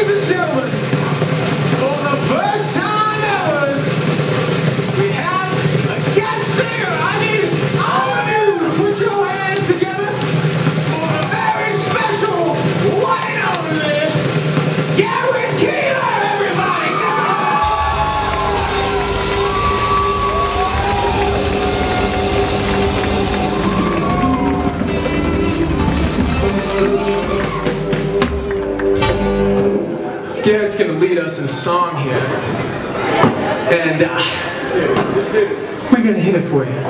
Ladies and gentlemen, for the first time ever, we have a guest singer. I need all of you to put your hands together for a very special one and only Garrett, everybody! Garrett's gonna lead us in a song here, and we're gonna hit it for you.